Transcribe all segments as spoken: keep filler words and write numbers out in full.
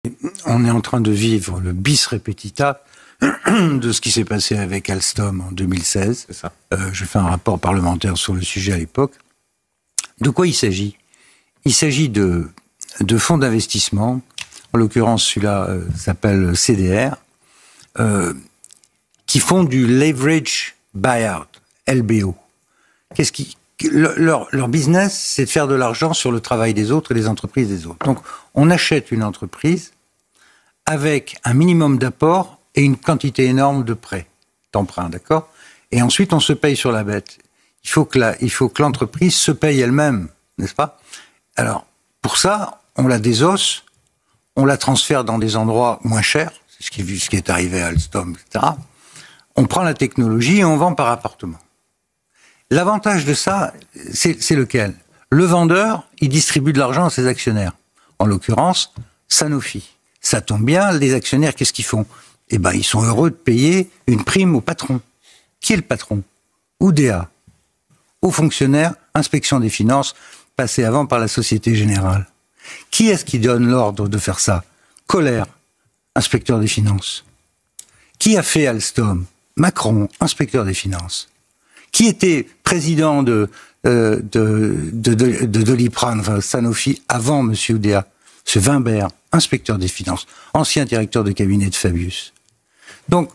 On est en train de vivre le bis repetita de ce qui s'est passé avec Alstom en deux mille seize. C'est ça. Euh, j'ai fait un rapport parlementaire sur le sujet à l'époque. De quoi il s'agit ? Il s'agit de, de fonds d'investissement. En l'occurrence, celui-là euh, s'appelle C D R, euh, qui font du leverage buyout, L B O. Qu'est-ce qui, leur, leur business, c'est de faire de l'argent sur le travail des autres et les entreprises des autres. Donc, on achète une entreprise avec un minimum d'apport et une quantité énorme de prêts, d'emprunts, d'accord ? Et ensuite, on se paye sur la bête. Il faut que la, il faut que l'entreprise se paye elle-même, n'est-ce pas ? Alors, pour ça, on la désosse, on la transfère dans des endroits moins chers, c'est ce qui, ce qui est arrivé à Alstom, et cetera. On prend la technologie et on vend par appartement. L'avantage de ça, c'est, c'est lequel ? Le vendeur, il distribue de l'argent à ses actionnaires. En l'occurrence, Sanofi. Ça tombe bien, les actionnaires, qu'est-ce qu'ils font ? Eh ben, ils sont heureux de payer une prime au patron. Qui est le patron ? O D A. Aux fonctionnaires, inspection des finances, passé avant par la Société Générale. Qui est-ce qui donne l'ordre de faire ça ? Colère, inspecteur des finances. Qui a fait Alstom ? Macron, inspecteur des finances. Qui était président de, euh, de, de, de, de Doliprane, enfin Sanofi, avant M. Oudéa ? M. Wimbert, inspecteur des finances, ancien directeur de cabinet de Fabius. Donc,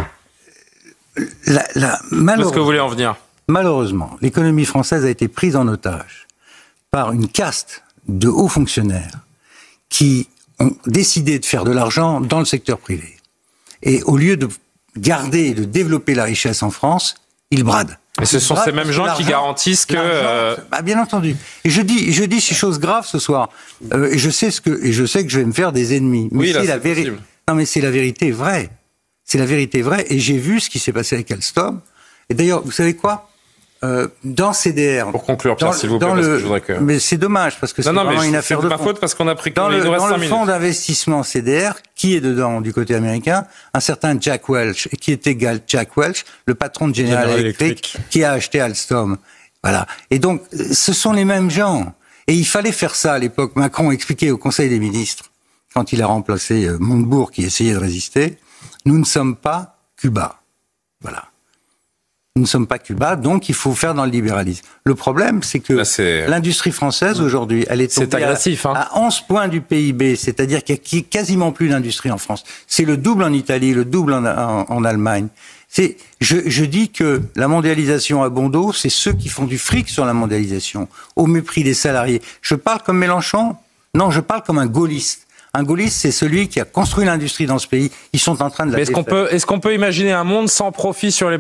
la, la, malheureusement, est-ce que vous voulez en venir ? Malheureusement, l'économie française a été prise en otage par une caste de hauts fonctionnaires qui ont décidé de faire de l'argent dans le secteur privé. Et au lieu de garder et de développer la richesse en France, ils bradent. Et ce sont ces mêmes gens qui garantissent que... Euh... Bah, bien entendu. Et je dis, je dis ces choses graves ce soir. Euh, et je sais ce que, et je sais que je vais me faire des ennemis. Mais oui, c'est là, la c'est vérité. Non, mais c'est la vérité vraie. C'est la vérité vraie. Et j'ai vu ce qui s'est passé avec Alstom. Et d'ailleurs, vous savez quoi ? Euh, dans C D R... Pour conclure, Pierre, s'il vous plaît, parce le, que je voudrais que... Mais c'est dommage, parce que c'est non, non, vraiment une affaire de fond. C'est ma faute, parce qu'on a pris... Dans le, dans le fonds d'investissement C D R, qui est dedans du côté américain ? Un certain Jack Welch, qui était Jack Welch, le patron de General, General Electric, Electric, qui a acheté Alstom. Voilà. Et donc, ce sont les mêmes gens. Et il fallait faire ça à l'époque. Macron expliquait au Conseil des ministres, quand il a remplacé Montebourg, qui essayait de résister, nous ne sommes pas Cuba. Voilà. Nous ne sommes pas Cuba, donc il faut faire dans le libéralisme. Le problème, c'est que Là, c'est... l'industrie française, aujourd'hui, elle est tombée agressif, à, hein. à onze points du P I B, c'est-à-dire qu'il n'y a quasiment plus d'industrie en France. C'est le double en Italie, le double en, en, en Allemagne. C'est, je, je dis que la mondialisation à bon dos, c'est ceux qui font du fric sur la mondialisation, au mépris des salariés. Je parle comme Mélenchon ? Non, je parle comme un gaulliste. Un gaulliste, c'est celui qui a construit l'industrie dans ce pays. Ils sont en train de la Mais est-ce qu'on peut, est-ce qu'on peut imaginer un monde sans profit sur les médias ?